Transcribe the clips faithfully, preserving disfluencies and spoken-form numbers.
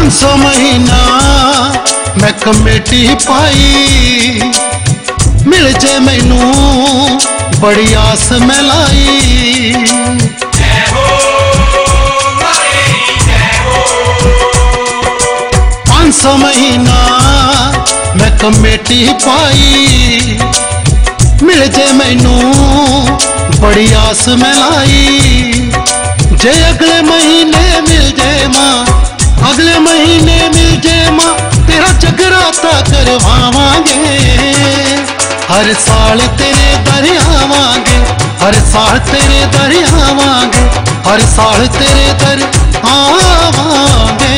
पाँच सौ महीना मैं कमेटी पाई, मिल जे मैनू बड़ी आस मैं लाई। पाँच सौ महीना मैं कमेटी पाई, मिल जे मैनू बड़ी आस मैं लाई। जे अगले महीने मिल जे मां, अगले महीने मिल जे मां, तेरा जगराता करवावांगे। हर साल तेरे दर आवांगे, हर साल तेरे दर आवांगे, हर साल तेरे दर आवांगे।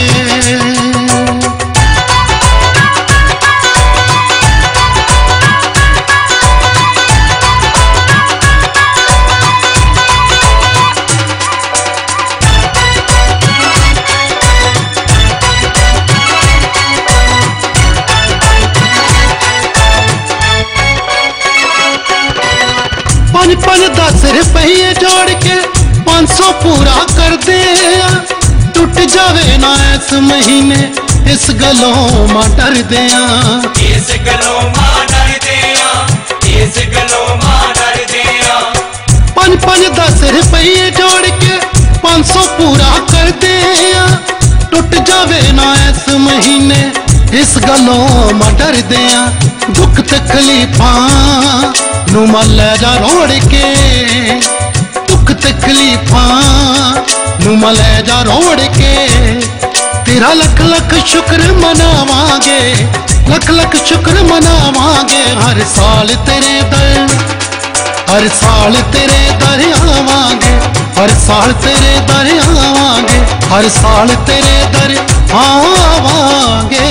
पाँच दस रुपये जोड़ के पाँच सौ पूरा कर दे, टूट जावे ना इस महीने इस गलों मां डर दिया। इस गलों मां डर दिया, इस गलों मां डर दिया। पाँच पाँच दस रुपये जोड़ के पाँच सौ पूरा कर दे, टूट जावे ना इस महीने इस गलों मां डर दिया। दुख तकलीफा नू लै जा रोड़ के, दुख तकलीफा नू लै जा रोड़ के। तेरा लख लख शुक्र मनावांगे, लख लख शुक्र मनावांगे। हर साल तेरे दर, हर साल तेरे दर आवांगे, हर साल तेरे दर आवांगे, हर साल तेरे दर आवांगे।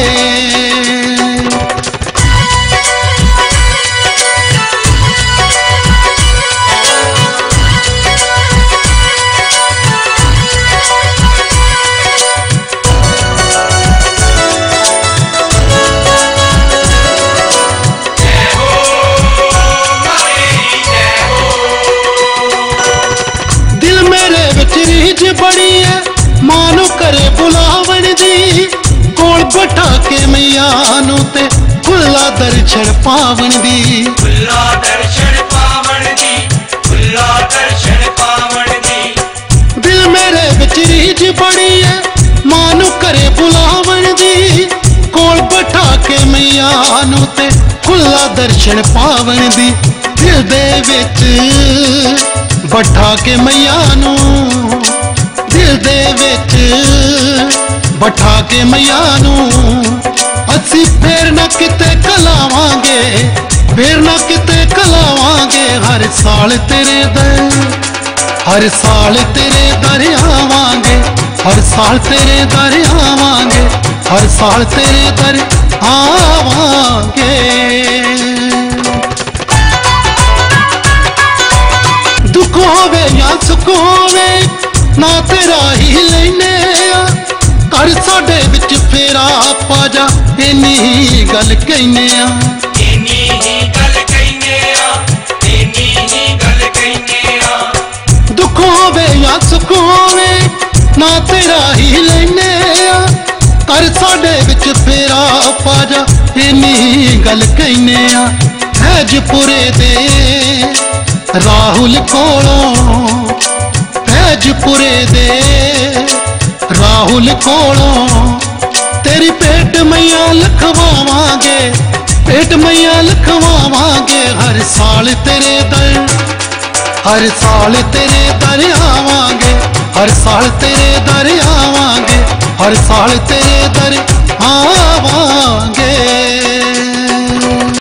बड़ी है मानो करे बुलावन दी, कोल बैठा के मैया नू ते खुला दर्शन पावन दी। खुला दर्शन पावन दी, खुला दर्शन पावन दी। दिल मेरे विच रीझ बड़ी है मानो करे बुलावन दी, कोल बैठा के मैया नू ते खुला दर्शन पावन दी। दिल दे विच बैठा के मैया नू, दिल दे विच बैठा के मैया नू, असी फेर ना किते कलावांगे, फेर ना किते कलावांगे। हर साल तेरे दर, हर साल तेरे दर आवांगे, हर साल तेरे दर आवांगे, हर साल तेरे दर आवांगे। दुख होवे या सुख होवे ना तेरा ही लेने, कर साडे विच फेरा पा जा, इन्नी ही गल कहने आ। इन्नी ही गल कहने आ, इन्नी ही गल कहने आ। दुख होवे या सुख होवे ना तेरा ही लेने, कर साडे विच फेरा पा जा, इन्नी ही गल कहने आ। हैजपुरे दे राहुल कोलों, हैजपुरे दे राहुल कोलों, तेरी पेट मैया लखवावांगे, पेट मैया लखवावांगे। हर साल तेरे दर, हर साल तेरे दर आवांगे, हर साल तेरे दर आवांगे, हर साल तेरे दर आवांगे।